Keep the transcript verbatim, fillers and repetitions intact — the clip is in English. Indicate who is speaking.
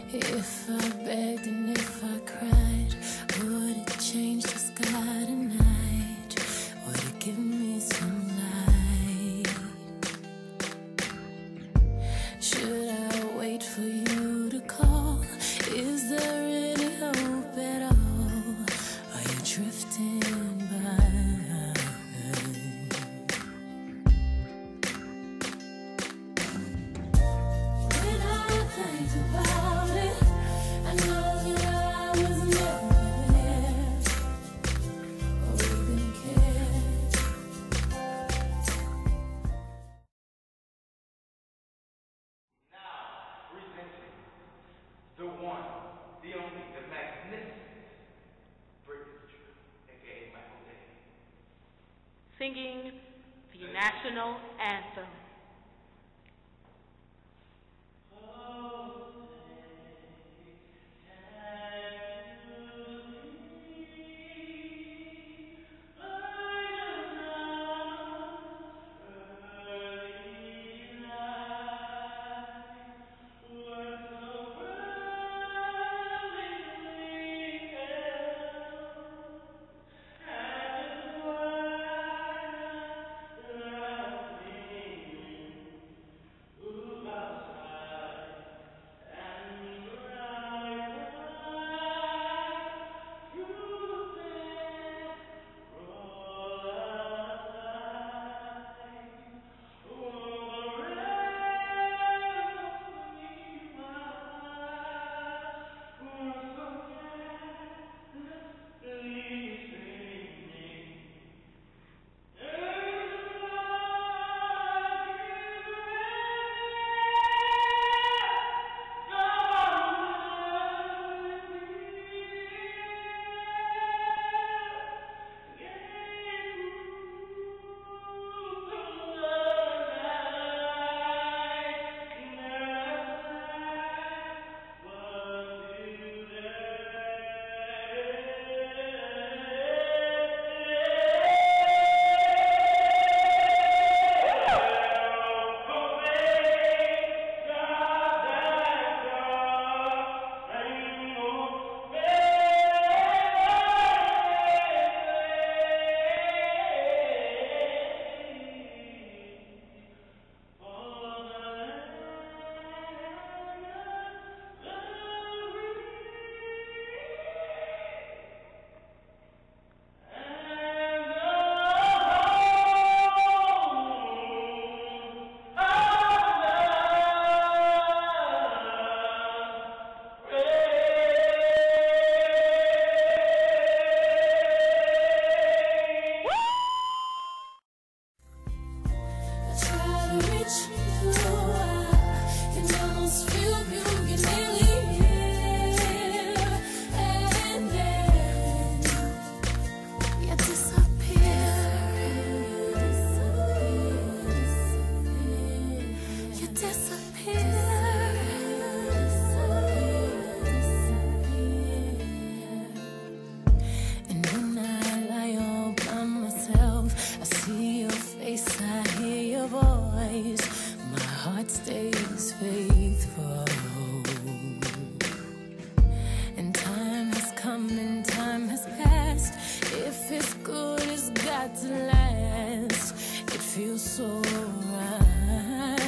Speaker 1: If I begged and if I cried, would it change the sky tonight? Would it give me some light? Should I wait for you to call? Is there any hope at all? Are you drifting by? When I think about it, I know that I was never there, or even cared.
Speaker 2: Now, presenting the one, the only, the magnificent British, aka Mikey Daye,
Speaker 3: singing the national anthem.
Speaker 1: Stays faithful, and time has come and time has passed. If it's good, it's got to last. It feels so right.